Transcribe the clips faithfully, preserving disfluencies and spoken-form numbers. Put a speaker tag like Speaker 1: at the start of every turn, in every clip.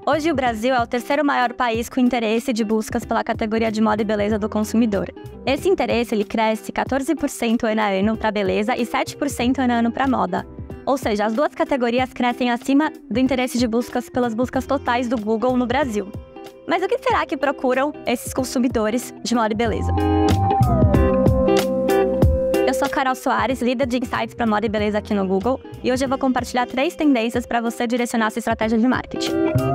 Speaker 1: Hoje o Brasil é o terceiro maior país com interesse de buscas pela categoria de moda e beleza do consumidor. Esse interesse ele cresce quatorze por cento ano a ano para beleza e sete por cento ano a ano para moda. Ou seja, as duas categorias crescem acima do interesse de buscas pelas buscas totais do Google no Brasil. Mas o que será que procuram esses consumidores de moda e beleza? Eu sou a Carol Soares, líder de insights para moda e beleza aqui no Google, e hoje eu vou compartilhar três tendências para você direcionar sua estratégia de marketing.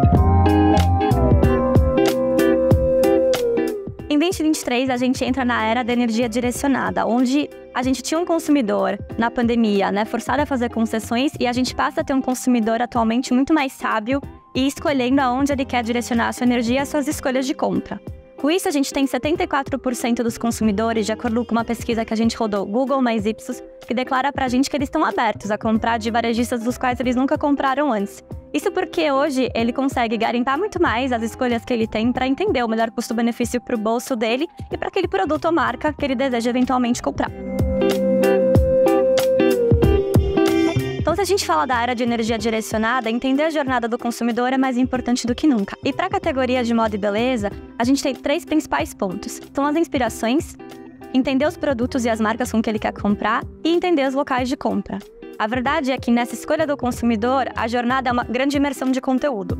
Speaker 1: Em dois mil e vinte e três, a gente entra na era da energia direcionada, onde a gente tinha um consumidor na pandemia, né, forçado a fazer concessões, e a gente passa a ter um consumidor atualmente muito mais sábio e escolhendo aonde ele quer direcionar a sua energia e as suas escolhas de compra. Com isso, a gente tem setenta e quatro por cento dos consumidores, de acordo com uma pesquisa que a gente rodou Google mais Ipsos, que declara pra gente que eles estão abertos a comprar de varejistas dos quais eles nunca compraram antes. Isso porque hoje ele consegue garimpar muito mais as escolhas que ele tem para entender o melhor custo-benefício para o bolso dele e para aquele produto ou marca que ele deseja eventualmente comprar. Então, se a gente fala da era de energia direcionada, entender a jornada do consumidor é mais importante do que nunca. E para a categoria de moda e beleza, a gente tem três principais pontos. São as inspirações, entender os produtos e as marcas com que ele quer comprar e entender os locais de compra. A verdade é que nessa escolha do consumidor, a jornada é uma grande imersão de conteúdo.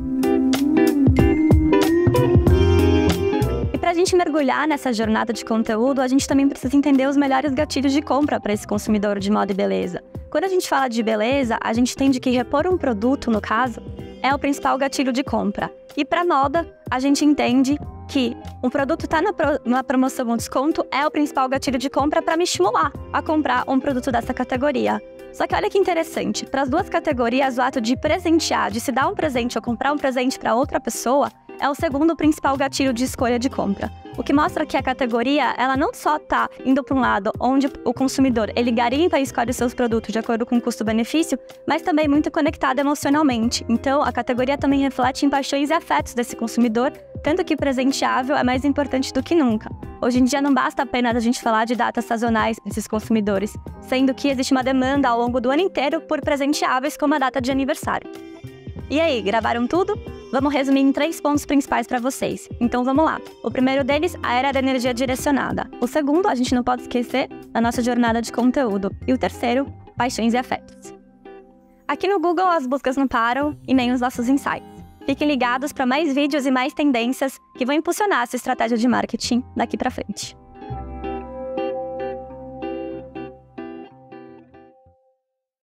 Speaker 1: E para a gente mergulhar nessa jornada de conteúdo, a gente também precisa entender os melhores gatilhos de compra para esse consumidor de moda e beleza. Quando a gente fala de beleza, a gente entende que repor um produto, no caso, é o principal gatilho de compra. E para moda, a gente entende que um produto está na, pro, na promoção ou desconto é o principal gatilho de compra para me estimular a comprar um produto dessa categoria. Só que olha que interessante, para as duas categorias, o ato de presentear, de se dar um presente ou comprar um presente para outra pessoa, é o segundo principal gatilho de escolha de compra. O que mostra que a categoria, ela não só está indo para um lado onde o consumidor ele garimpa e escolhe os seus produtos de acordo com o custo-benefício, mas também muito conectada emocionalmente. Então, a categoria também reflete em paixões e afetos desse consumidor, tanto que presenteável é mais importante do que nunca. Hoje em dia não basta apenas a gente falar de datas sazonais para esses consumidores, sendo que existe uma demanda ao longo do ano inteiro por presenteáveis como a data de aniversário. E aí, gravaram tudo? Vamos resumir em três pontos principais para vocês. Então vamos lá. O primeiro deles, a era da energia direcionada. O segundo, a gente não pode esquecer, a nossa jornada de conteúdo. E o terceiro, paixões e afetos. Aqui no Google as buscas não param e nem os nossos insights. Fiquem ligados para mais vídeos e mais tendências que vão impulsionar a sua estratégia de marketing daqui para frente.